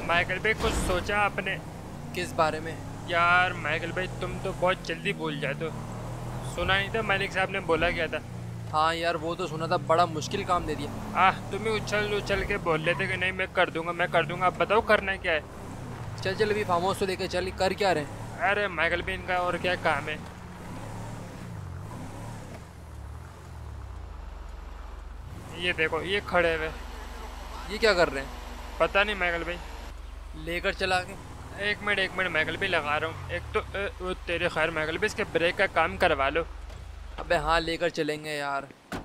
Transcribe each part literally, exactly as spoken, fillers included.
Michael भाई कुछ सोचा आपने? किस बारे में? यार माइकल भाई तुम तो बहुत जल्दी भूल जाते हो। सुना नहीं था मलिक साहब ने बोला क्या था? हाँ यार वो तो सुना था, बड़ा मुश्किल काम दे दिया। आह तुम ही उछल उछल के बोल लेते कि नहीं मैं कर दूंगा मैं कर दूंगा। अब बताओ करना क्या है? चल चल अभी फार्म हाउस तो लेके चल, कर क्या रहे हैं? अरे माइकल भाई इनका और क्या काम है? ये देखो ये खड़े हुए। ये क्या कर रहे हैं? पता नहीं माइकल भाई। लेकर चला के। एक मिनट एक मिनट माइकल भाई लगा रहा हूँ। एक तो अ, वो तेरे खैर माइकल भाई इसके ब्रेक का काम करवा लो। अबे हाँ लेकर चलेंगे यार।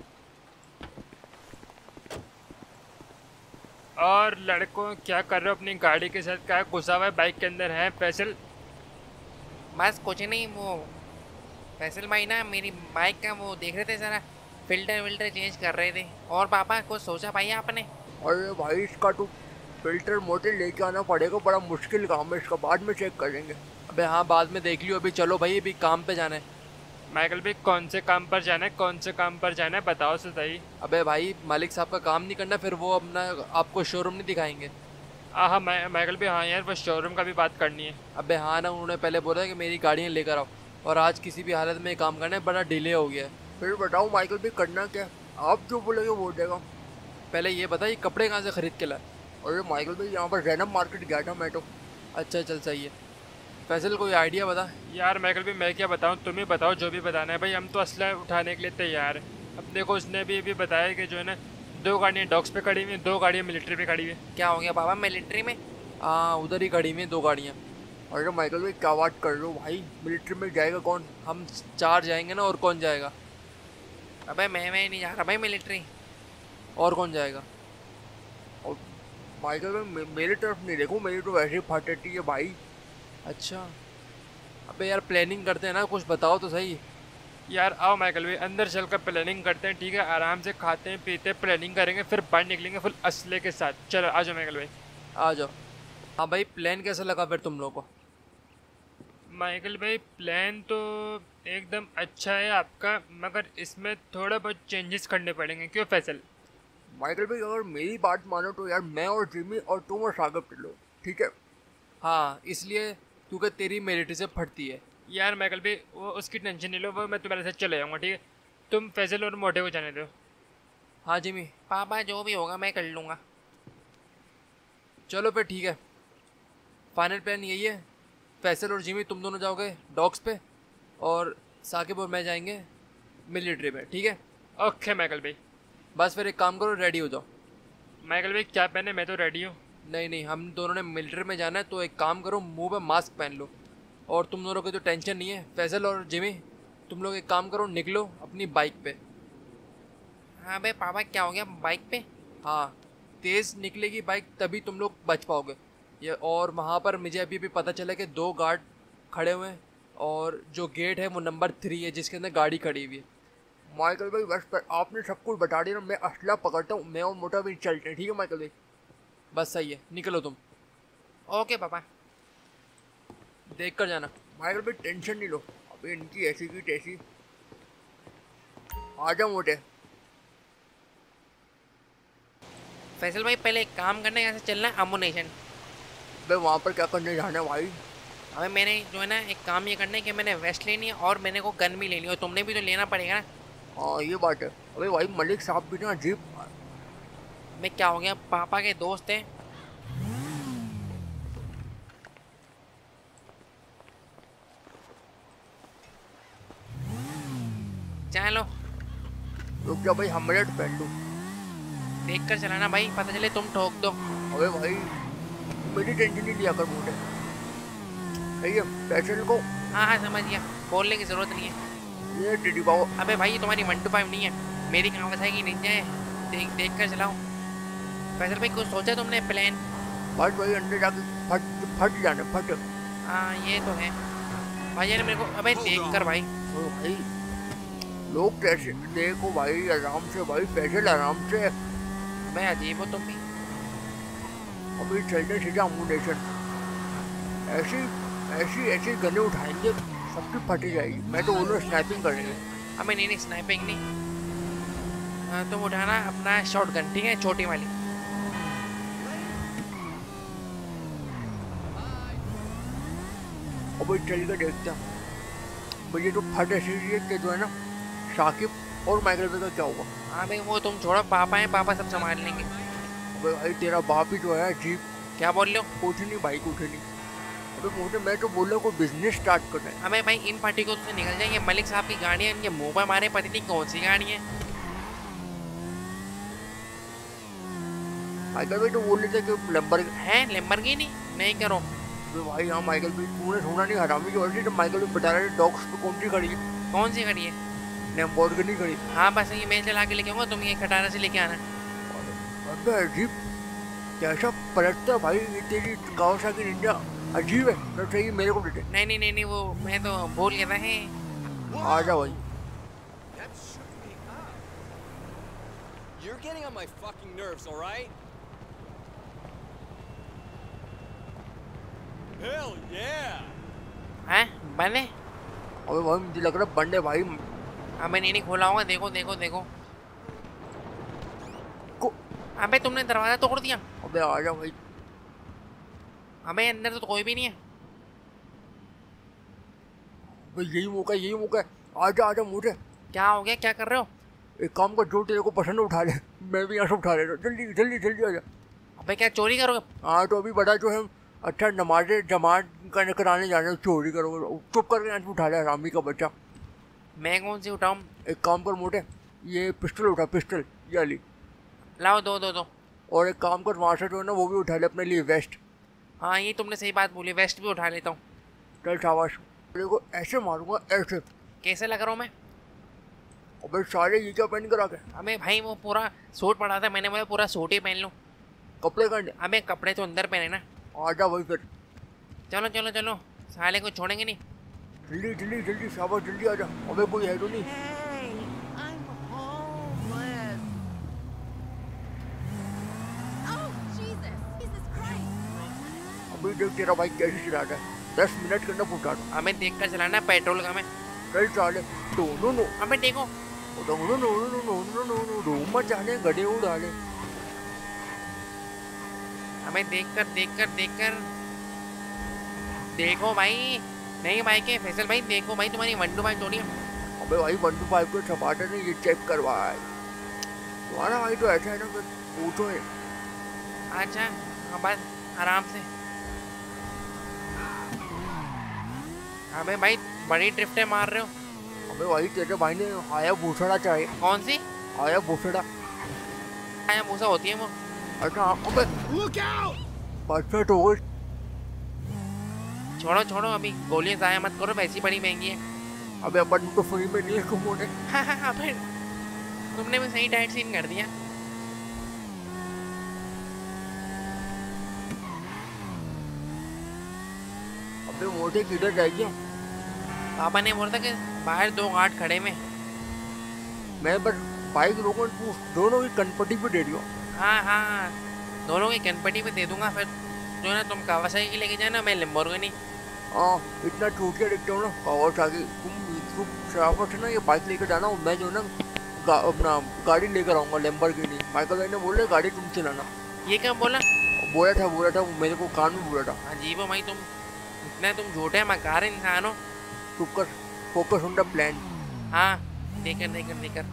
और लड़कों क्या कर रहे हो अपनी गाड़ी के साथ? क्या घुसा हुआ है बाइक के अंदर है फैसल? बस कुछ नहीं, वो फैसल भाई ना मेरी बाइक का वो देख रहे थे, ज़रा फिल्टर विल्टर चेंज कर रहे थे। और पापा कुछ सोचा भाई आपने? अरे भाई इसका तो फिल्टर मोटर लेके आना पड़ेगा, बड़ा मुश्किल काम है इसका, बाद में चेक करेंगे। अबे हाँ बाद में देख लियो, अभी चलो भाई, अभी काम पे जाना है। माइकल भाई कौन से काम पर जाना है? कौन से काम पर जाना है बताओ तो सही। अबे भाई मालिक साहब का काम नहीं करना, फिर वो अपना आपको शोरूम नहीं दिखाएंगे। हाँ हाँ मा- माइकल भाई हाँ यार वो शोरूम का भी बात करनी है। अबे हाँ ना, उन्होंने पहले बोला कि मेरी गाड़ियाँ लेकर आओ, और आज किसी भी हालत में ये काम करना है, बड़ा डिले हो गया है। फिर बताओ माइकल भी करना क्या है? आप जो बोलेगे वो हो जाएगा। पहले ये बता, ये कपड़े कहाँ से खरीद के लाए? अरे माइकल भाई यहाँ पर जैनब मार्केट गया था मैं तो। अच्छा चल सही है। फैसल कोई आइडिया बता। यार माइकल भाई मैं क्या बताऊँ, तुम ही बताओ जो भी बताना है। भाई हम तो असला उठाने के लिए तैयार है। अब देखो उसने भी भी बताया कि जो है ना दो गाड़ियाँ डॉक्स पे खड़ी हुई हैं, दो गाड़ियाँ मिलिट्री पे खड़ी हुई हैं। क्या हो गया पापा मिलिट्री में? हाँ उधर ही खड़ी हुई हैं दो गाड़ियाँ। अरे माइकल भाई क्या बात कर रहे हो भाई, मिलिट्री में जाएगा कौन? हम चार जाएंगे ना, और कौन जाएगा? अबे मैं मैं नहीं जा रहा भाई मिलिट्री। और कौन जाएगा? और माइकल भाई मे- मेरी तरफ नहीं देखो, मेरी तो वैसे ही फटती है भाई। अच्छा अबे यार प्लानिंग करते हैं ना, कुछ बताओ तो सही। यार आओ माइकल भाई अंदर चलकर प्लानिंग करते हैं, ठीक है? आराम से खाते हैं पीते हैं प्लानिंग करेंगे, फिर बाहर निकलेंगे फुल असले के साथ। चलो आ जाओ माइकल भाई। आ जाओ। हाँ भाई प्लान कैसा लगा फिर तुम लोग को? माइकल भाई प्लान तो एकदम अच्छा है आपका, मगर इसमें थोड़ा बहुत चेंजेस करने पड़ेंगे। क्यों फैसल? माइकल भाई अगर मेरी बात मानो तो यार मैं और जिमी और तुम और सागर चलो, ठीक है? हाँ इसलिए क्योंकि तेरी मिलिट्री से फटती है। यार माइकल भाई वो उसकी टेंशन नहीं लो, वो मैं तुम्हारे साथ चले जाऊँगा, ठीक है? तुम फैसल और मोटे को जाने दो। हाँ जिमी। पापा जो भी होगा मैं कर लूँगा। चलो फिर ठीक है, फाइनल प्लान यही है। फैसल और जिमी तुम दोनों जाओगे डॉग्स पे, और साकिब और मैं जाएंगे मिलिट्री पे, ठीक है? ओके माइकल भाई। बस फिर एक काम करो, रेडी हो जाओ। माइकल भाई क्या पहने? मैं तो रेडी हूँ। नहीं नहीं, हम दोनों ने मिलिट्री में जाना है, तो एक काम करो, मुंह पे मास्क पहन लो। और तुम दोनों को तो टेंशन नहीं है, फैसल और जिमी तुम लोग एक काम करो, निकलो अपनी बाइक पे। हाँ बे पापा क्या हो गया बाइक पे? हाँ तेज़ निकलेगी बाइक तभी तुम लोग बच पाओगे। ये और वहाँ पर मुझे अभी भी पता चला कि दो गार्ड खड़े हुए हैं, और जो गेट है वो नंबर थ्री है जिसके अंदर गाड़ी खड़ी हुई है। माइकल भाई बस पर आपने सब कुछ बता दिया ना, मैं असला पकड़ता हूँ, मैं और मोटा भी चलते हैं, ठीक है माइकल भाई? बस सही है, निकलो तुम। ओके पापा। देख कर जाना। माइकल भाई टेंशन नहीं लो, अभी इनकी ऐसी की तैसी। आ जाओ मोटे। फैसल भाई पहले एक काम करना है, यहाँ से चलना है अमोनेशन। भाई वहाँ पर क्या करने जाना है भाई? हमें मैंने जो है ना एक काम ये करना है कि मैंने वेस्ट लेनी है और मैंने को गन भी लेनी है, और तुमने भी तो लेना पड़ेगा ना। हाँ ये बात है। अबे भाई मलिक साहब भी ना अजीब। मैं क्या हो गया, पापा के दोस्त हैं। चलो रुक जा भाई, हम रेड पहन लूँ। देख कर चलाना भाई, पता चले तुम ठोक दो। अबे भाई मेरी टेंशन नहीं लिया कर मोटे, सही है? पैशन को हाँ हाँ समझ गया, बोलने की ज़रूरत नहीं है। ये टिडी बाबू। अबे भाई ये तुम्हारी वन टू फाइव नहीं है, मेरी कावासाकी निंजा है। देख देख कर चलाओ। फैसल भाई कुछ सोचा तुमने प्लान? बस भाई अंदर जाके फट फट जाना, फट। हाँ ये तो है भाई यार मेरे को। अबे देख कर भाई। ओ भाई लोग कैसे, देखो भाई आराम से भाई, पैसे आराम से। मैं अजीब हो तुम भी। अभी चलते सीधा अमोनेशन। ऐसी ऐसी ऐसी गने उठाएंगे सबकी फटी जाएगी। मैं तो बोल रहा हूँ स्नाइपिंग करेंगे। हमें नहीं नहीं स्नाइपिंग नहीं। हाँ, तुम उठाना अपना शॉटगन, ठीक है, छोटी वाली। और भाई चल कर देखते हैं भाई। ये तो फट ऐसी है कि जो है ना शाकिब और माइकल भाई का क्या हुआ। हाँ भाई वो तुम छोड़ो, पापा है, पापा सब संभाल लेंगे। अबे भाई तेरा बाप ही जो है अजीब। क्या बोल रहे हो? कुछ नहीं भाई कुछ नहीं। अबे मुझे मैं तो बोल रहा हूँ कोई बिजनेस स्टार्ट करना है। हमें भाई इन पार्टी को से निकल जाएंगे। मलिक साहब की गाड़ी है, इनके मुंह पर मारे, पता नहीं कौन सी गाड़ी है। माइकल भाई तो बोल रहे थे कि लंबर है लैम्बोर्गिनी, नहीं करो। भाई। हाँ माइकल भाई तूने सुना नहीं, हरामी की वजह से माइकल भाई बता रहे डॉग्स पे कौन सी खड़ी है। कौन सी गाड़ी है? लैम्बोर्गिनी खड़ी। हाँ बस ये मैं चला के लेके आऊँगा, तुम ये खटारा से लेके आना। अबे अजीब कैसा पलटता है भाई ये तेरी कावासाकी निंजा, अजीब है। तो चाहिए मेरे को देते। नहीं नहीं नहीं नहीं वो मैं तो भूल गया था। है आ जा भाई। That shook me up. You're getting on my fucking nerves, all right? Hell yeah! हैं बने? अबे भाई मुझे लग रहा है बंदे भाई हाँ मैं नहीं नहीं खोला होगा, देखो देखो देखो। को। अबे तुमने दरवाजा तोड़ दिया। अबे आ जा भाई। अबे अंदर तो कोई भी नहीं है। भाई यही मौका है, यही मौका है। आ जा आ जा मुझे। क्या हो गया, क्या कर रहे हो? एक काम कर, जो तेरे को पसंद है उठा ले, मैं भी यहाँ से उठा ले रहा हूँ। जल्दी जल्दी जल्दी आ जा। अबे क्या चोरी करोगे? हाँ तो अभी बड़ा जो है अच्छा नमाज़े जमात करने कराने जाने, चोरी करोगे, चुप करके यहाँ से उठा ले हरामी का बच्चा। मैं कौन सी उठाऊँ? एक काम कर मोटे, ये पिस्टल उठा, पिस्टल ये वाली। लाओ दो दो दो। और एक काम कर वहाँ से जो है ना वो भी उठा ले अपने लिए, वेस्ट। हाँ ये तुमने सही बात बोली, वेस्ट भी उठा लेता हूँ। चल शाबाश। तेरे को ऐसे मारूंगा ऐसे। कैसे लग रहा हूँ मैं? अबे सारे ये क्या पहन कर आ गए। हमें भाई वो पूरा सूट पड़ा था, मैंने बोला पूरा सूट ही पहन लूँ। कपड़े का हमें कपड़े तो अंदर पहने ना। आ जा भाई फिर। चलो चलो चलो, साले को छोड़ेंगे नहीं। जल्दी जल्दी जल्दी शाबाश जल्दी आ जा। अबे कोई है तो नहीं। Hey, I'm homeless. Oh, Jesus. Jesus Christ. अभी देख तेरा भाई कैसे चलाता है। दस मिनट के अंदर पहुँचा दो। हमें देख कर चलाना, पेट्रोल का में। चल चाले दोनों नो हमें देखो। दोनों no no no no no no room मत जाने, गड्ढे उड़ा ले। हमें देख कर देख कर देख कर देखो भाई। नहीं भाई के फैसल भाई देखो भाई, तुम्हारी वन टू फाइव थोड़ी है। अबे भाई वन टू फाइव को छपाटे ने ये चेक करवाया है तुम्हारा भाई। तो ऐसा है ना फिर पूछो है। अच्छा हाँ बस आराम से। हमें भाई बड़ी ड्रिफ्टें मार रहे हो। अबे भाई तेरे भाई ने आया भूसड़ा चाहिए। कौन सी? आया भूसड़ा। आया मूसा होती है वो। अच्छा अबे Look out! परफेक्ट हो गई। छोड़ो छोड़ो, अभी गोलियां ज़ाया मत करो, वैसी बड़ी महंगी है। अबे अपन तो फ्री में नहीं है कुमोने। हाँ हाँ हाँ फिर तुमने भी सही डाइट सीन कर दिया। अबे मोटे किधर जाएगी। पापा ने बोला था कि बाहर दो गार्ड खड़े में। मैं बस बाइक रोकूं, तू दोनों की कनपट्टी पे दे दियो। हाँ हाँ हाँ दोनों की कनपट्टी पे दे दूंगा। फिर जो है ना तुम कावासाकी की लेके जाना, मैं लैम्बोर्गिनी। हाँ इतना टूट के दिखते हो ना कावासाकी। तुम तुम शराफत से ना ये बाइक लेकर जाना और मैं जो ना गा, अपना गाड़ी लेकर आऊँगा लैम्बोर्गिनी। माइकल भाई ने बोल रहे गाड़ी तुम चलाना। ये क्या बोला? बोला था बोला था मेरे को कान में बोला था। अजीब हो भाई तुम, इतना तुम झूठे मकार इंसान हो। चुप कर, फोकस ऑन द प्लान। हाँ देकर देकर देकर।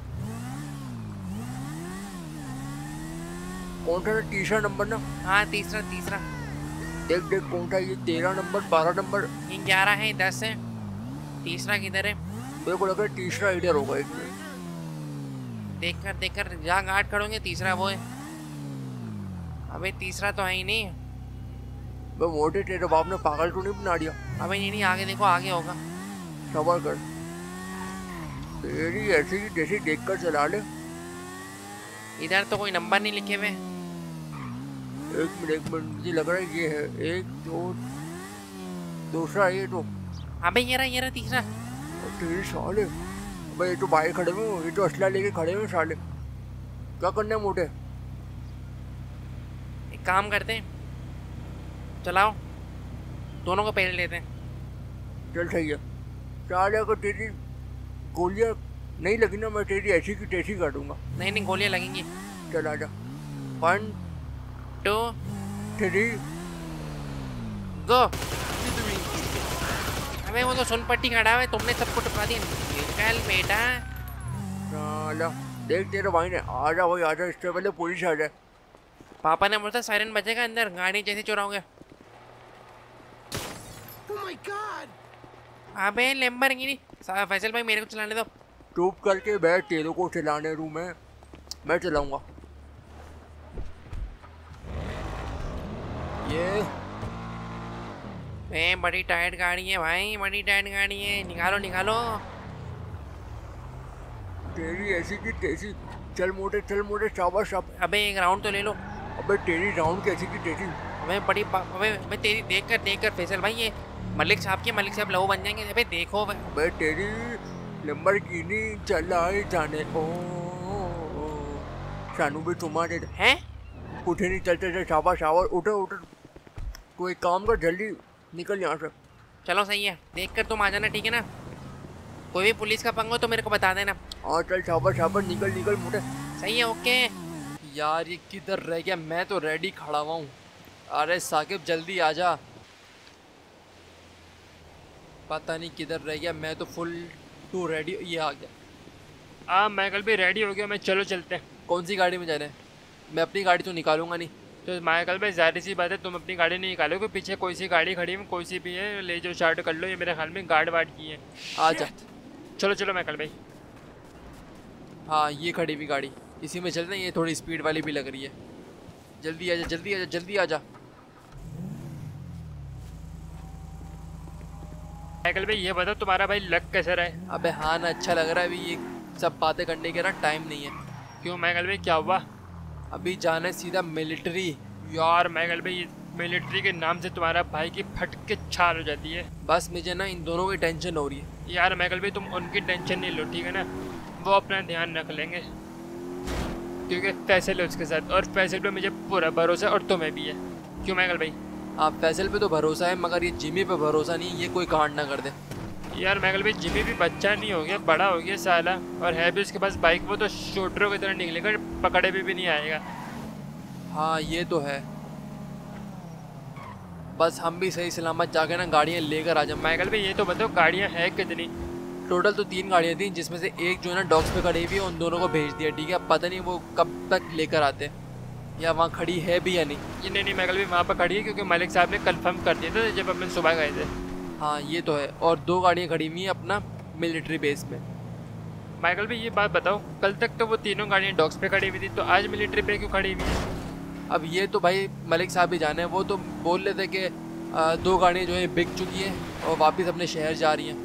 कौन सा तीसरा नंबर ना। हाँ तीसरा तीसरा। देख देख कौन सा, ये तेरह नंबर, बारह नंबर। ये ग्यारह है, दस है। तीसरा किधर है? मेरे को लग रहा है तीसरा इधर होगा एक मिनट। देख कर देख कर जहाँ गार्ड खड़ोगे तीसरा वो है। अबे तीसरा तो है ही नहीं। मैं मोटे तेरे बाप ने पागल तो नहीं बना दिया। अबे नहीं नहीं आगे देखो, आगे होगा। सबर कर, तेरी ऐसी की जैसी देख कर चला ले। इधर तो कोई नंबर नहीं लिखे हुए। एक मिनट एक मिनट, मुझे लग रहा है ये है एक दो, दूसरा ये तो। अबे ये रहा ये रहा तीसरा। और तेरी साले, भाई ये तो बाइक खड़े हुए, ये तो असला लेके खड़े हुए साले। क्या करना है मोटे? एक काम करते हैं, चलाओ दोनों को पहले लेते हैं। चल सही है। साले अगर तेरी गोलियां नहीं लगी ना मैं तेरी ऐसी की तैसी कर दूंगा। नहीं नहीं गोलियां लगेंगी। चल आजा। One two three go. अबे वो तो सुन पट्टी खड़ा है, तुमने सबको टपका दिया। निकल बेटा। साला देख तेरे भाई ने, आजा भाई आजा, इससे पहले पुलिस आ जाए। पापा ने बोला सायरन बजेगा अंदर, गाड़ी जैसे चुराओगे। Oh my God! अबे लैम्बोर्गिनी, फैसल भाई मेरे को चलाने दो। चुप करके बैठ, तेरे को चलाने दूं मैं मैं चलाऊंगा। ये ए बड़ी टाइट गाड़ी है भाई, बड़ी टाइट गाड़ी है, निकालो निकालो। तेरी ऐसी की तैसी, चल मोटे चल मोटे, शाबाश शाबाश। अबे एक राउंड तो ले लो। अबे तेरी राउंड कैसी की तैसी। अबे बड़ी अबे मैं तेरी देख कर देख कर फैसल भाई, ये मलिक साहब के मलिक साहब लहू बन जाएंगे। अबे देखो भाई। अबे तेरी लंबरगिनी चलाए जाने ओ, शानू भी तुम्हारे हैं? कुछ नहीं, चलते थे, शाबाश शाबाश, उठो उठो। कोई एक काम कर, जल्दी निकल यहाँ से। चलो सही है, देख कर तुम आ जाना, ठीक है ना? कोई भी पुलिस का पंगा हो तो मेरे को बता देना। हाँ चल शाबाश शाबाश, निकल निकल मोटे। सही है, ओके। यार ये किधर रह गया, मैं तो रेडी खड़ा हुआ हूँ। अरे साकिब जल्दी आ जा। पता नहीं किधर रह गया, मैं तो फुल टू रेडी। ये आ गया। हाँ माइकल भी रेडी हो गया, मैं चलो चलते हैं। कौन सी गाड़ी में जाना है? मैं अपनी गाड़ी तो निकालूंगा नहीं। तो माइकल भाई जाहिर सी बात है, तुम अपनी गाड़ी नहीं निकालोगे, पीछे कोई सी गाड़ी खड़ी है, कोई सी भी है, ले जो स्टार्ट कर लो। ये मेरे ख्याल में गार्ड वार्ड की है। आ जा। चलो चलो माइकल भाई। हाँ ये खड़ी हुई गाड़ी, इसी में चलते हैं। ये थोड़ी स्पीड वाली भी लग रही है। जल्दी आ जा जल्दी आ जा जल्दी आ जा। माइकल भाई ये बताओ तुम्हारा भाई लक कैसा रहा है? अबे हाँ ना, अच्छा लग रहा है। अभी ये सब बातें करने के ना टाइम नहीं है। क्यों माइकल भाई क्या हुआ? अभी जाना है सीधा मिलिट्री। यार माइकल भाई मिलिट्री के नाम से तुम्हारा भाई की फट के छाल हो जाती है। बस मुझे ना इन दोनों की टेंशन हो रही है। यार माइकल भाई तुम उनकी टेंशन नहीं लो, ठीक है ना? वो अपना ध्यान रख लेंगे, क्योंकि फैसल है उसके साथ, और फैसल पे मुझे पूरा भरोसा है, और तुम्हें भी है। क्यों माइकल भाई? हाँ फैसल पे तो भरोसा है, मगर ये जिमी पे भरोसा नहीं है। ये कोई कांड ना कर दे। यार माइकल भाई जिमी भी बच्चा नहीं हो गया, बड़ा हो गया साला, और है भी उसके पास बाइक। वो तो शूटरों की तरह निकलेगा, पकड़े भी, भी नहीं आएगा। हाँ ये तो है। बस हम भी सही सलामत जाके ना गाड़ियाँ लेकर आ जाए। माइकल भाई ये तो बताओ गाड़ियाँ हैं कितनी? टोटल तो तीन गाड़ियाँ थी, जिसमें से एक जो है ना डॉक्स पे खड़ी हुई है, उन दोनों को भेज दिया, ठीक है? पता नहीं वो कब तक लेकर आते हैं, या वहाँ खड़ी है भी या नहीं। ये नहीं नहीं माइकल भाई वहाँ पर खड़ी है, क्योंकि मलिक साहब ने कंफर्म कर दिया था जब अपन सुबह गए थे। हाँ ये तो है। और दो गाड़ियाँ खड़ी हुई हैं अपना मिलिट्री बेस पे। माइकल भाई ये बात बताओ, कल तक तो वो तीनों गाड़ियाँ डॉक्स पे खड़ी हुई थी, तो आज मिलिट्री पे क्यों खड़ी हुई है? अब ये तो भाई मलिक साहब ही जाने हैं। वो तो बोल रहे थे कि आ, दो गाड़ियाँ जो है बिक चुकी हैं और वापस अपने शहर जा रही हैं।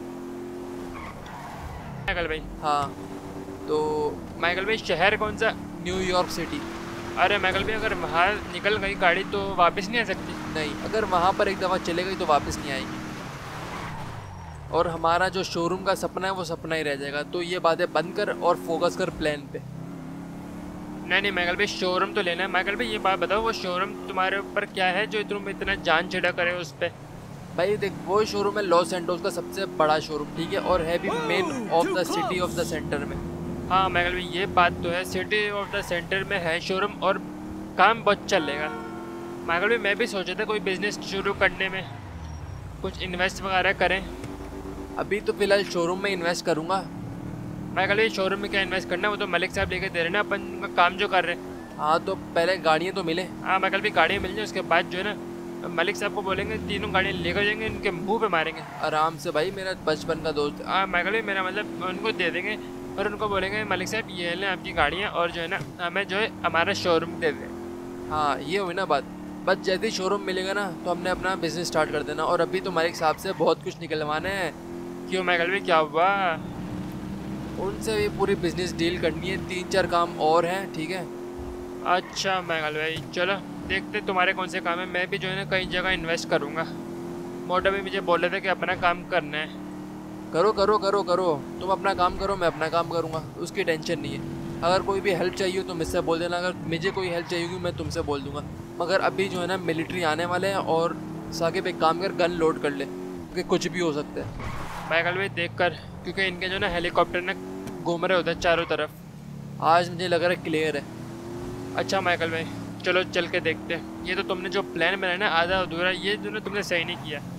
माइकल भाई हाँ तो माइकल भाई शहर कौन सा? New York city. अरे माइकल भाई अगर वहाँ निकल गई गाड़ी तो वापस नहीं आ सकती? नहीं, अगर वहाँ पर एक दफ़ा चले गई तो वापस नहीं आएगी, और हमारा जो शोरूम का सपना है वो सपना ही रह जाएगा। तो ये बातें बंद कर और फोकस कर प्लान पे। नहीं नहीं माइकल भाई शोरूम तो लेना है। माइकल भाई ये बात बताओ, वो शोरूम तुम्हारे ऊपर क्या है जो तुम इतना जान छिड़ा करे उस पर? भाई देख, वो शोरूम है लॉस एंटोस का सबसे बड़ा शोरूम, ठीक है? और है भी main of the city of the centre में। हाँ माइकल भाई ये बात तो है, सिटी ऑफ द सेंटर में है शोरूम, और काम बहुत चलेगा। माइकल भाई मैं भी सोचा था कोई बिजनेस शुरू करने में, कुछ इन्वेस्ट वगैरह करें। अभी तो फिलहाल शोरूम में इन्वेस्ट करूँगा। माइकल भाई शोरूम में क्या इन्वेस्ट करना है, वो तो मलिक साहब लेके दे रहे हैं ना, अपन उनका काम जो कर रहे हैं। हाँ तो पहले गाड़ियाँ तो मिले। हाँ माइकल भाई गाड़ियाँ मिल जाए, उसके बाद जो है ना मलिक साहब को बोलेंगे तीनों गाड़ियाँ लेकर जाएंगे, उनके मुंह पे मारेंगे आराम से भाई, मेरा बचपन का दोस्त। हाँ माइकल भाई मेरा मतलब उनको दे देंगे, और उनको बोलेंगे मलिक साहब ये लें आपकी गाड़ियाँ, और जो है ना हमें जो है हमारा शोरूम दे दें। हाँ ये हुई ना बात। बस जैसे ही शोरूम मिलेगा ना तो हमने अपना बिजनेस स्टार्ट कर देना। और अभी तो मलिक साहब से बहुत कुछ निकलवाना है। क्यों माइकल भाई क्या हुआ? उनसे भी पूरी बिजनेस डील करनी है, तीन चार काम और हैं, ठीक है? अच्छा माइकल भाई चलो देखते तुम्हारे कौन से काम है। मैं भी जो है ना कई जगह इन्वेस्ट करूँगा। मोटा भी मुझे बोल रहे थे कि अपना काम करना है। करो करो करो करो, तुम अपना काम करो, मैं अपना काम करूँगा, उसकी टेंशन नहीं है। अगर कोई भी हेल्प चाहिए हो तो मुझसे बोल देना, अगर मुझे कोई हेल्प चाहिए होगी मैं तुमसे बोल दूँगा। मगर अभी जो है ना मिलिट्री आने वाले हैं, और साकिब एक काम कर, गन लोड कर ले, क्योंकि कुछ भी हो सकता है। माइकल भाई देख कर, क्योंकि इनके जो ना हेलीकॉप्टर ना घूम रहे होते हैं चारों तरफ। आज मुझे लग रहा है क्लियर है। अच्छा माइकल भाई चलो चल के देखते हैं। ये तो तुमने जो प्लान बनाया ना आधा अधूरा, ये जो ना तुमने सही नहीं किया।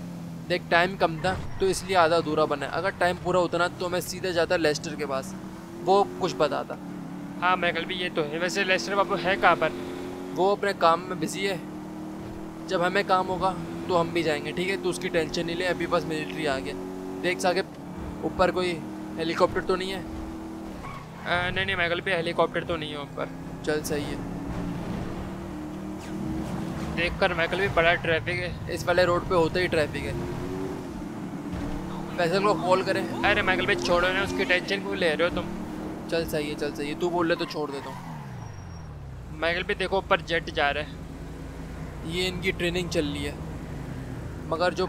देख टाइम कम था तो इसलिए आधा अधूरा बना है। अगर टाइम पूरा होता ना तो मैं सीधे जाता लेस्टर के पास, वो कुछ बताता। हाँ मैकल भी ये तो है। वैसे लेस्टर बाबू है कहाँ पर? वो अपने काम में बिजी है, जब हमें काम होगा तो हम भी जाएंगे, ठीक है? तो उसकी टेंशन नहीं ले, अभी बस मिलिट्री आ गया। देख साकिब ऊपर कोई हेलीकॉप्टर तो नहीं है? आ, नहीं नहीं मैकल भी हेलीकॉप्टर तो नहीं है ऊपर। चल सही है। देख कर मैकल भी बड़ा ट्रैफिक है। इस वाले रोड पे होता ही ट्रैफिक है। फैसल को कॉल करें? अरे मैकल भाई छोड़ो ना, उसकी टेंशन क्यों ले रहे हो तुम? चल सही है, चल सही है, तू बोल रहे तो छोड़ देता हूँ। मैकल भी देखो ऊपर जेट जा रहा है। ये इनकी ट्रेनिंग चल रही है, मगर जो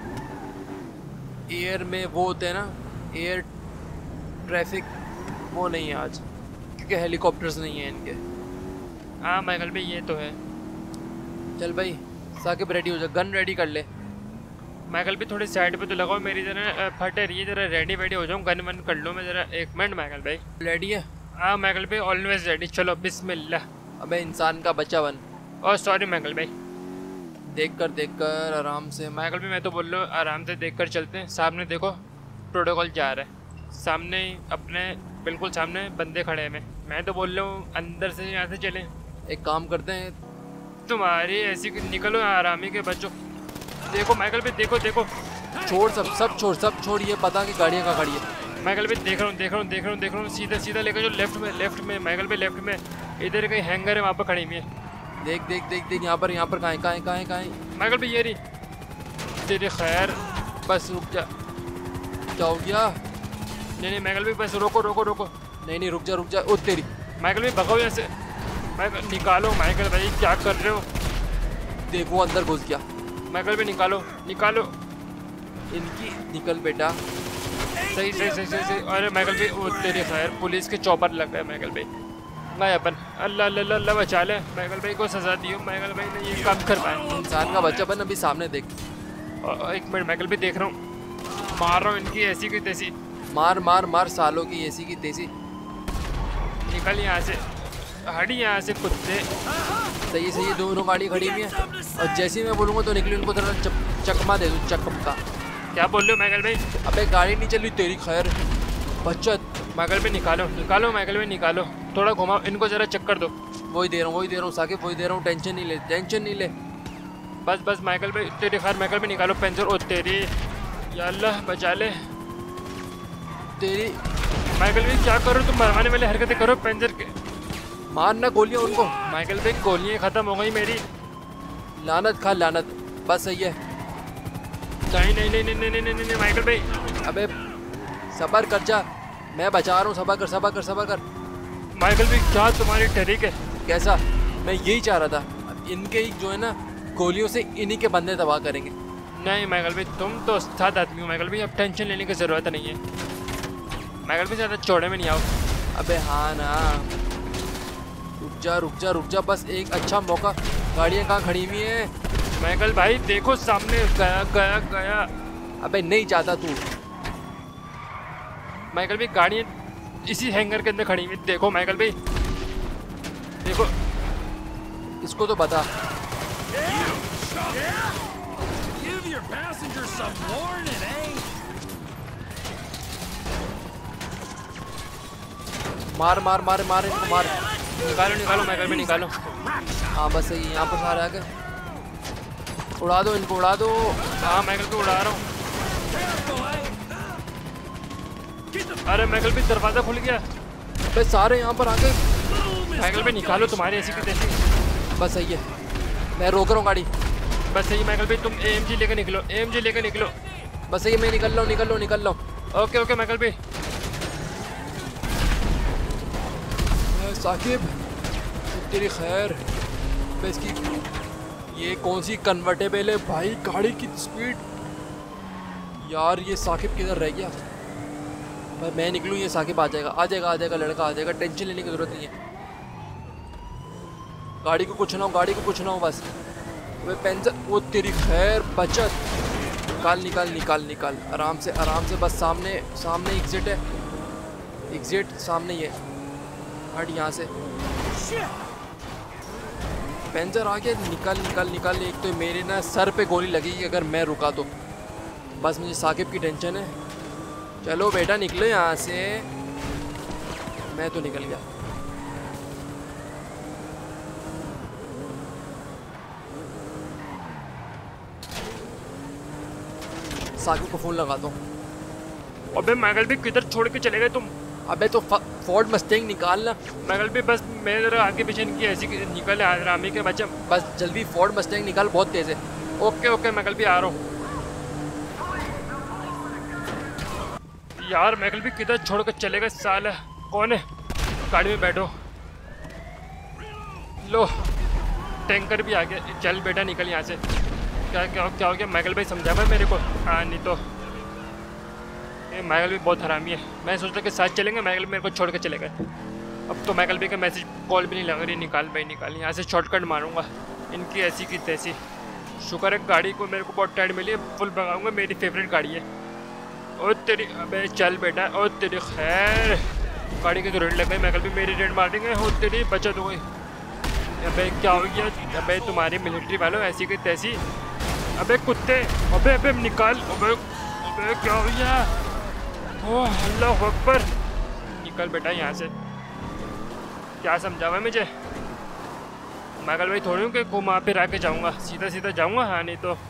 एयर में वो होते हैं ना, एयर ट्रैफिक, वो नहीं है आज, क्योंकि हेलीकॉप्टर्स नहीं है इनके। हाँ मैकल भी ये तो है। चल भाई साकिब रेडी हो जा, गन रेडी कर ले। मैकल भी थोड़ी साइड पे तो लगाओ, मेरी जरा फटे रही है, जरा रेडी वेडी हो जाऊँ, गन वन कर लूँ मैं जरा। एक मिनट मैकल भाई। रेडी है? हाँ मैकल भाई ऑलवेज रेडी। चलो बिस्मिल्लाह। अबे इंसान का बच्चा बन। ओह सॉरी मैकल भाई। देख कर देख कर आराम से। मैकल भी मैं तो बोल रहा हूँ आराम से देख कर चलते हैं। सामने देखो प्रोटोकॉल जा रहा है, सामने ही अपने बिल्कुल सामने बंदे खड़े हैं। मैं मैं तो बोल रहा हूँ अंदर से यहाँ से चलें। एक काम करते हैं, तुम्हारी ऐसी निकलो आरामी के बच्चों। देखो मैकल भी देखो देखो। छोड़ सब सब छोड़ सब छोड़, ये पता कि गाड़ियाँ कहाँ खड़ी है। मैकल भी देख रहा हूँ देख रहा हूँ देख रहा हूँ देख रहा हूँ सीधा सीधा लेकर जो लेफ्ट में लेफ्ट में मैकल भी लेफ्ट में इधर कहीं हैंगर है, वहाँ पर खड़ी हुई है। देख देख देख देख यहाँ पर यहाँ पर कहाँ है कहाँ है कहाँ है कहाँ है? मैकल भी ये रही। तेरी खैर बस रुक जा। क्या हो गया? नहीं नहीं मैकल भी बस रोको रोको रोको। नहीं नहीं रुक जा रुक जा। ओ तेरी, मैकल भी भगाओ यहाँ से। मैकल निकालो मैकल भाई, क्या कर रहे हो? देखो अंदर घुस गया। मैकल भी निकालो निकालो। इनकी निकल बेटा। सही सही सही सही सही। अरे मैकल भी वो तेरी खैर पुलिस के चौपर लग गए मैकल भाई। गए अपन। अल्लाह अल्लाह अल्लाह बचा ले। मैकल भाई को सजा दियो, मैकल भाई ने ये काम कर पाए। इंसान का बच्चा बन, अभी सामने देख। और एक मिनट मैकल भी देख रहा हूँ, मार रहा हूँ इनकी ऐसी की तैसी। मार मार मार सालों की ऐसी की तैसी। निकल यहाँ से, हटी यहाँ से कुत्ते। सही सही, दोनों गाड़ी खड़ी हुई है और जैसे ही मैं बोलूँगा तो निकली, उनको थोड़ा चक, चकमा दे दूँ, चकमका। क्या बोल रहे हो मैकल भाई? अबे गाड़ी नहीं चली तेरी खैर बचत। मैकल भी निकालो निकालो मैकल भी निकालो, थोड़ा घुमाओ इनको, जरा चक्कर दो। वही दे रहा हूँ वही दे रहा हूँ साकिब, वही दे रहा हूँ। टेंशन नहीं ले टेंशन नहीं ले। बस बस मैकल भाई तेरी खैर मैकल भी निकालो पेंसर। ओ तेरी या अल्लाह बचा ले। तेरी मैकल भाई क्या करो तुम, मरवाने वाली हरकतें करो पेंसर के। मारना गोलियाँ उनको। मैकल भाई गोलियाँ ख़त्म हो गई मेरी। लानत खा लानत। बस सही है। नहीं नहीं नहीं नहीं नहीं नहीं नहीं नहीं मैकल भाई। अबे सबर कर जा, मैं बचा रहा हूँ। सबर कर सबर कर सबर कर। मैकल भाई क्या तुम्हारी टरिक है? कैसा? मैं यही चाह रहा था, अब इनके ही जो है ना गोलियों से इन्हीं के बंदे तबाह करेंगे। नहीं मैकल भाई तुम तो उस्ताद आदमी हो मैकल भाई, अब टेंशन लेने की ज़रूरत नहीं है। मैकल भाई ज़्यादा चौड़े में नहीं आओ। अबे हाँ ना, रुक जा रुक जा रुक जा, बस एक अच्छा मौका। गाड़ियाँ कहाँ खड़ी हुई हैं? मैकल भाई देखो सामने, गया गया गया। अबे नहीं चाहता तू। मैकल भाई गाड़ियाँ इसी हैंगर के अंदर खड़ी हुई, देखो मैकल भाई देखो। इसको तो बता। Give your passengers some warning, eh? मार मार मार मार इनको मार। निकालो निकालो मैकल भाई निकालो। हाँ बस सही है, यहाँ पर सारे आगे उड़ा दो इनको, उड़ा दो। हाँ मैकल भी उड़ा रहा हूँ। अरे मैकल भी दरवाज़ा खुल गया। अबे सारे यहाँ पर आगे। मैकल भी निकालो तुम्हारी ऐसी की तैसी। बस सही है, मैं रोक रहा हूँ गाड़ी। बस सही मैकल भाई, तुम ए एम जी लेकर निकलो, ए एम जी लेकर निकलो। बस सही है, मैं निकल रहा हूँ निकल रहा हूँ निकल रहा हूँ। ओके ओके मैकल भाई। साकिब तेरी खैर। बस इसकी ये कौन सी कन्वर्टेबल है भाई, गाड़ी की स्पीड। यार ये साकिब किधर रह गया भाई? मैं निकलूँ, ये साकिब आ जाएगा आ जाएगा आ जाएगा लड़का आ जाएगा, टेंशन लेने की ज़रूरत नहीं है। गाड़ी को कुछ ना हो, गाड़ी को कुछ ना हो बस। वे पेंसर, वो तेरी खैर बचत। निकाल निकाल निकाल निकाल आराम से आराम से। बस सामने सामने एग्जिट है, एग्जिट सामने ही है। हट यहाँ से। पेंसर आ गया, निकाल निकाल निकाल। एक तो मेरे ना सर पे गोली लगेगी अगर मैं रुका तो। बस मुझे साकिब की टेंशन है। चलो बेटा निकलो यहाँ से। मैं तो निकल गया। साकिब को फ़ोन लगाता हूँ। अबे मैगल भी किधर छोड़ के चले गए तुम? अबे तो फोर्ड मस्टैंग निकालना। मैगल भी बस मैं जरा आगे पीछे इनकी ऐसी निकल रामी के बच्चे। बस जल्दी फोर्ड मस्टैंग निकाल, बहुत तेज़ है। ओके ओके मैगल भी आ रहा हूँ। यार मैगल भी किधर छोड़ कर चले गए साला। कौन है? गाड़ी में बैठो। लो टैंकर भी आ गया। चल बेटा निकल यहाँ से। क्या क्या क्या हो गया? मैगल भाई समझा भाई मेरे को। हाँ नहीं तो ये मैगल भी बहुत हरामी है। मैं सोचता कि साथ चलेंगे, मैगल भी मेरे को छोड़ कर चले गए। अब तो मैगल भी का मैसेज कॉल भी नहीं लग रही। निकाल भाई निकाल, यहाँ से शॉर्टकट मारूंगा इनकी ऐसी की तैसी। शुक्र है गाड़ी को मेरे को बहुत टाइट मिली है, फुल भगाऊंगा। मेरी फेवरेट गाड़ी है। ओ तेरी, अबे चल बेटा। ओ तेरी खैर, गाड़ी की तो रेड लग गई। मैगल भी मेरी रेड मार देंगे। हो तेरी बचत हो गई। अबे क्या हो गया? अबे तुम्हारी मिलिट्री वालों ऐसी की तैसी। अबे कुत्ते, अबे अबे निकाल। अबे अबे क्या हो गया? ओह अल्लाह अकबर। निकल बेटा यहाँ से। क्या समझा हुआ मुझे? मैगल भाई थोड़ी हूँ कि घुमा फिर आके जाऊँगा, सीधा सीधा जाऊँगा। हाँ नहीं तो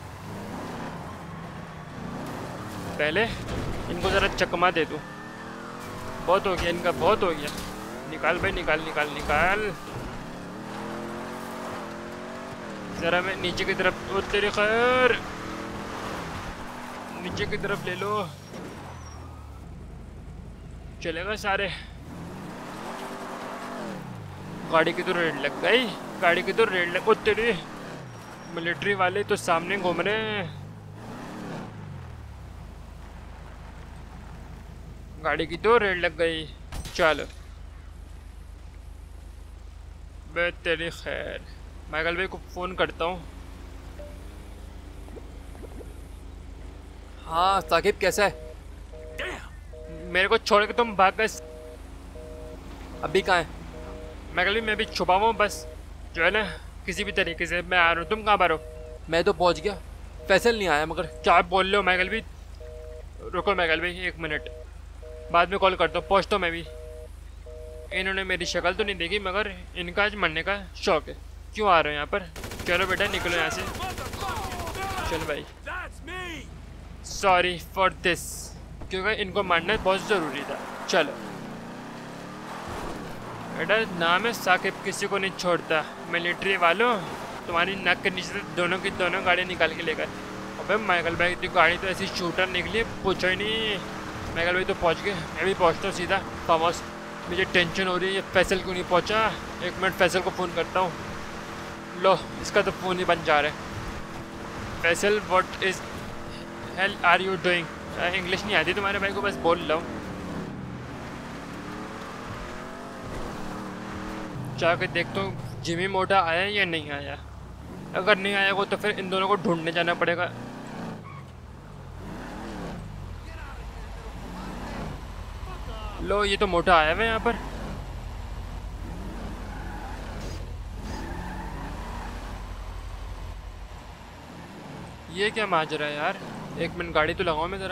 पहले इनको ज़रा चकमा दे दूँ। बहुत हो गया इनका, बहुत हो गया। निकाल भाई निकाल निकाल निकाल। ज़रा मैं नीचे की तरफ। ओ तेरी खैर, नीचे की तरफ ले लो। चलेगा सारे। गाड़ी की तो रेड लग गई। गाड़ी की तो रेड लग। ओ तेरी, मिलिट्री वाले तो सामने घूम रहे हैं। गाड़ी की तो रेड लग गई। चलो बे तेरी खैर। मैगल भाई को फ़ोन करता हूँ। हाँ साकिब कैसा है? मेरे को छोड़ के तुम भाग गए। अभी कहाँ है? मैगल भी मैं भी छुपा हुआ हूँ बस, जो है ना किसी भी तरीके से। मैं आ रहा हूँ। तुम कहाँ पर हो? मैं तो पहुँच गया। फैसल नहीं आया मगर। क्या बोल रहे हो मैगल भी? रुको मैगल भाई एक मिनट, बाद में कॉल करता हूँ। पहुँचता हूँ मैं भी। इन्होंने मेरी शक्ल तो नहीं देखी मगर इनका आज मरने का शौक है। क्यों आ रहे हो यहाँ पर? चलो बेटा निकलो यहाँ से। चलो भाई, सॉरी फॉर दिस, क्योंकि इनको मारना बहुत ज़रूरी था। चलो बेटा, नाम है साकिब, किसी को नहीं छोड़ता। मिलिट्री वालों, तुम्हारी नाक के नीचे से दोनों की दोनों गाड़ी निकाल के ले गए। अबे मैगल भाई की गाड़ी तो ऐसी शूटर निकली, पूछो ही नहीं। मैगल भाई तो पहुँच गए, मैं भी पहुँचता हूँ सीधा फार्म हाउस। मुझे टेंशन हो रही है, फैसल क्यों नहीं पहुँचा। एक मिनट फैसल को फ़ोन करता हूँ। लो इसका तो फ़ोन ही बन जा रहा है। Faisal what is hell are you doing? English नहीं आती तुम्हारे भाई को, बस बोल लो। जाके देखता हूँ जिमी मोटा आया या नहीं आया। अगर नहीं आया हो तो फिर इन दोनों को ढूंढने जाना पड़ेगा। लो ये तो मोटा आया है यहाँ पर। ये क्या माजरा है यार? एक मिनट गाड़ी तो लगाओ मैं ज़रा।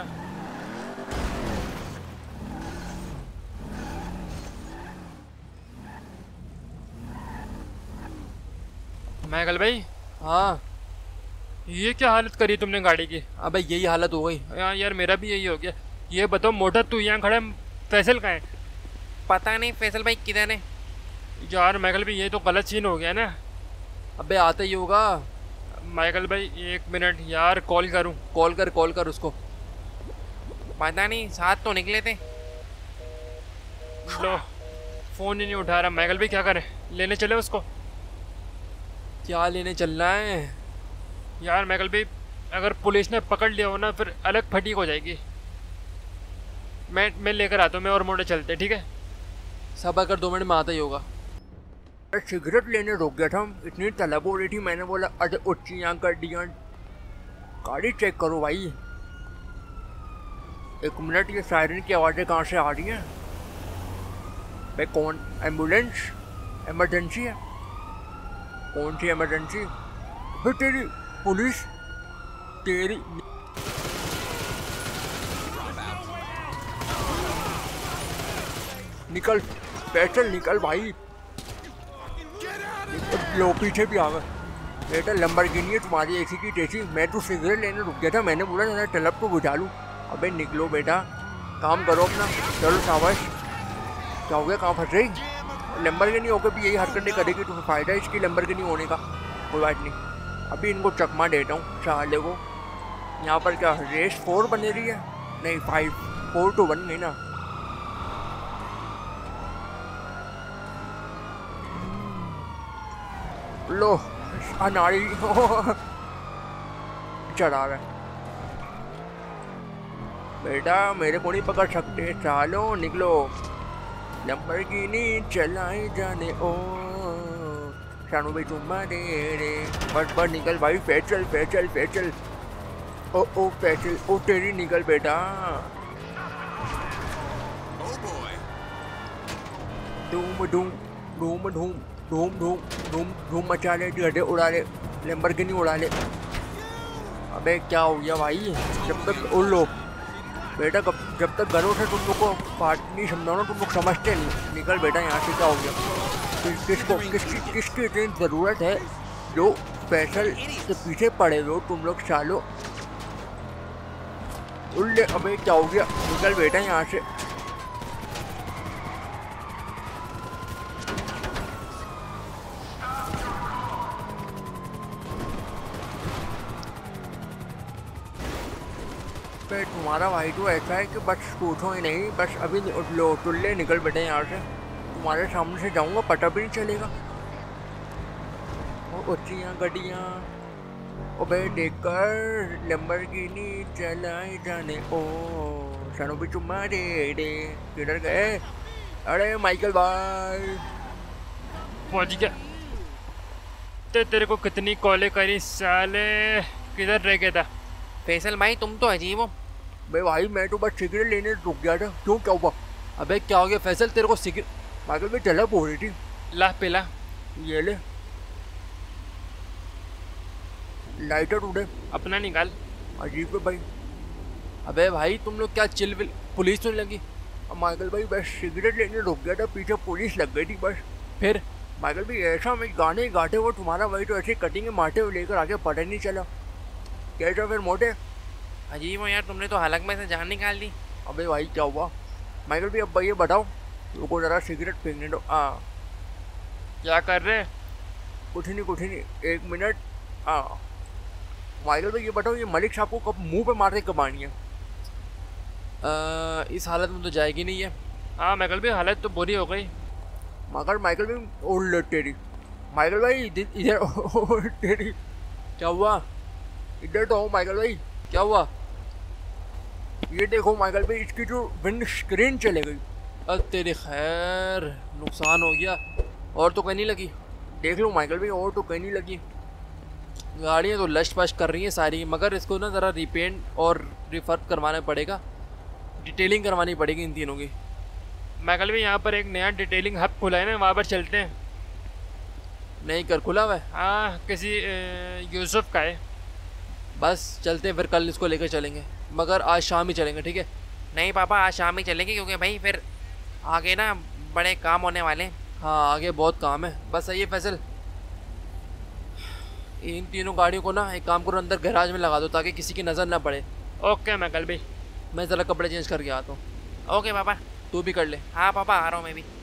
मैगल भाई, हाँ ये क्या हालत करी तुमने गाड़ी की? अबे यही हालत हो गई। यार यार मेरा भी यही हो गया। ये बताओ मोटा, तू यहाँ खड़ा है, फैसल कहाँ है? पता नहीं फैसल भाई किधर है। यार मैगल भाई ये तो गलत सीन हो गया ना। अबे आता ही होगा। मैगल भाई एक मिनट यार, कॉल करूँ? कॉल कर कॉल कर उसको। पता नहीं, साथ तो निकले थे। लो फ़ोन ही नहीं उठा रहा। मैगल भाई क्या करें, लेने चले उसको? क्या लेने चलना है? यार मैगल भाई अगर पुलिस ने पकड़ लिया हो ना, फिर अलग फटीक हो जाएगी। मैं मैं लेकर आता हूँ, मैं और मोटे चलते, ठीक है? सब अगर दो मिनट में आता ही होगा। सिगरेट लेने रुक गया था, इतनी तलब हो रही थी, मैंने बोला अरे उच्चियाँ कर दिया। गाड़ी चेक करो भाई। एक मिनट, ये सायरन की आवाज़ें कहाँ से आ रही हैं? भाई कौन? एम्बुलेंस? इमरजेंसी है? कौन सी इमरजेंसी? भाई तेरी पुलिस, तेरी निकल फैसल निकल भाई। लो पीछे भी आ गए। बेटा लंबरगिनी है तुम्हारी ऐसी की तैसी। मैं तो सिगरेट लेने रुक गया था, मैंने बोला ना तलब को बुझा लूँ। अबे निकलो बेटा, काम करो अपना। चलो शाबाश। क्या हो गया, कहाँ फंस रही? लंबरगिनी होकर भी यही हरकतें करेगी तो फायदा है इसकी लंबरगिनी होने का। कोई बात नहीं, अभी इनको चकमा देता हूँ साले को। यहाँ पर क्या रेस फोर बने रही है? नहीं फाइव, फोर तो बन गई ना। लो अनाड़ी चढ़ा रहा है। बेटा मेरे को नहीं पकड़ सकते, चालो निकलो। लंबरगिनी चलाई जाने ओ शानू भाई चुम्मा दे रे। बस बस निकल भाई, फैसल फैसल फैसल। ओ ओ फैसल, ओ तेरी निकल बेटा। धूम धूम धूम धूम धूम धूम धूम धूम मचा ले, गड्ढे उड़ा ले, लंबरगिनी उड़ा ले। अबे क्या हो गया भाई? जब तक उड़ लो बेटा, कब जब तक घरों से तुम लोग को पार्ट नहीं समझाओ ना, तुम लोग समझते नहीं। निकल बेटा यहाँ से। क्या हो गया? किस किसको किसकी किसकी इतनी ज़रूरत है जो फैसल के पीछे पड़े हो तुम लोग सालो? उड़ ले। अबे क्या हो गया? निकल बेटा यहाँ से। तुम्हारा भाई तो ऐसा है कि बस पूछो ही नहीं। बस अभी लो टुल्ले निकल बेटे यहाँ से। तुम्हारे सामने से जाऊंगा पता भी नहीं चलेगा। वो ऊँचियाँ गड्डियाँ ओबे देखकर लंबरगिनी चलाई जाने ओ शानू भी चुम्मा दे दे। किधर गए? अरे माइकल भाई पहुँच गया। ते तेरे को कितनी कॉलें करी साले, किधर रह गया था? फैसल भाई तुम तो अजीब हो। बे भाई मैं तो बस सिगरेट लेने रुक गया था। क्यों, क्या हुआ? अबे क्या हो गया फैसल, तेरे को सिगरेट? माइकल भाई तलब हो रही थी। ला पिला। ये ले लाइटर उड़े। अपना निकाल। अजीब है भाई। अबे भाई तुम लोग क्या चिल विल, पुलिस तो नहीं लगी? अब माइकल भाई बस सिगरेट लेने रुक गया था, पीछे पुलिस लग गई थी बस। फिर माइकल भाई ऐसा मैं गाने गाते हुए तुम्हारा भाई तो ऐसे कटिंग मारते हुए लेकर आगे पता नहीं चला। कैसा फिर मोटे? अजीब हो यार, तुमने तो हलक में से जान निकाल दी। अबे भाई क्या हुआ? माइकल भाई अब भाई ये बताओ, रुको जरा सिगरेट फेंकने दो। हाँ क्या कर रहे? कुछ नहीं कुछ नहीं, एक मिनट। हाँ माइकल भाई ये बताओ, ये मलिक साहब को कब मुंह पे मारते कब आनी है? आ, इस हालत में तो जाएगी नहीं है। हाँ माइकल भाई हालत तो बुरी हो गई। मगर माइकल भाई ओल्ड ले तेरी। माइकल भाई इधर इधर तेरी। क्या हुआ? इधर तो हो माइकल भाई। क्या हुआ? ये देखो माइकल भाई, इसकी जो विंड स्क्रीन चले गई। अरे तेरी खैर, नुकसान हो गया। और तो कहीं नहीं लगी? देख लो माइकल भाई, और तो कहीं नहीं लगी। गाड़ियाँ तो लश पश कर रही हैं सारी, मगर इसको ना ज़रा रिपेंट और रिफर्ब करवाना पड़ेगा, डिटेलिंग करवानी पड़ेगी इन तीनों की। माइकल भाई यहाँ पर एक नया डिटेलिंग हब खुला है ना, वहाँ पर चलते हैं। नहीं कर खुला हुआ है? हाँ किसी अ, यूसुफ का है। बस चलते हैं फिर, कल इसको लेकर चलेंगे, मगर आज शाम ही चलेंगे, ठीक है? नहीं पापा, आज शाम ही चलेंगे क्योंकि भाई फिर आगे ना बड़े काम होने वाले हैं। हाँ आगे बहुत काम है। बस सही है फैसल, इन तीनों गाड़ियों को ना एक काम करो, अंदर गैराज में लगा दो ताकि किसी की नज़र ना पड़े। ओके माइकल भाई। मैं ज़रा कपड़े चेंज करके आता हूँ। ओके पापा। तू भी कर ले। हाँ पापा आ रहा हूँ मैं भी।